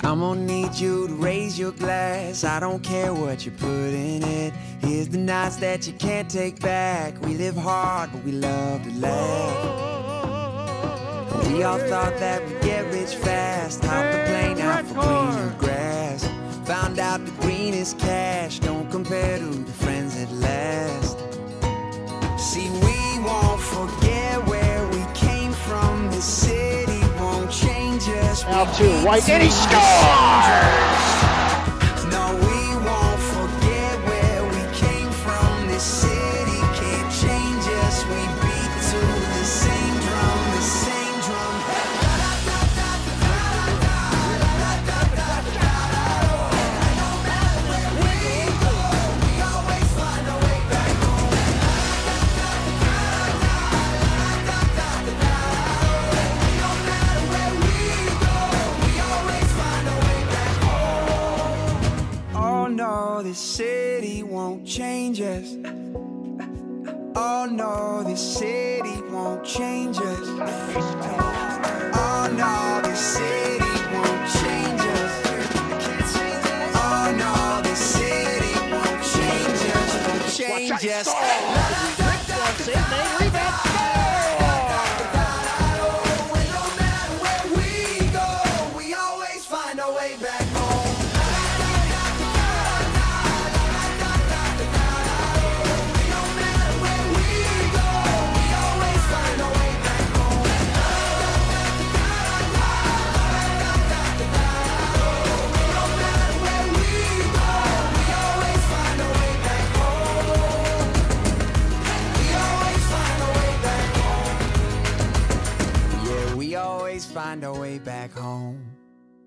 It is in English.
I'm gonna need you to raise your glass. I don't care what you put in it. Here's the nights that you can't take back. We live hard, but we love to laugh. We all thought that we'd get rich fast. Hopped the plane out for greener grass. Found out the greenest cash don't compare to the friends that last. See, we won't forget where we came from. This city won't change us. Out to White, and he scores! No, we won't forget where we came from. This city can't change us. We beat to the same drum, the same drum. No matter where we go, we always find a way back home. No matter where we go, we always find a way back home. Oh no, this city won't change us. Oh no, this city won't change us. Oh no, this city won't change us. Oh no, this city won't change us. Won't change us. No matter where we go, we always find a way back home. No matter where we go, we always find a way back home. No matter where we go, we always find a way back home. We always find a way back home. Yeah, we always find a way back home.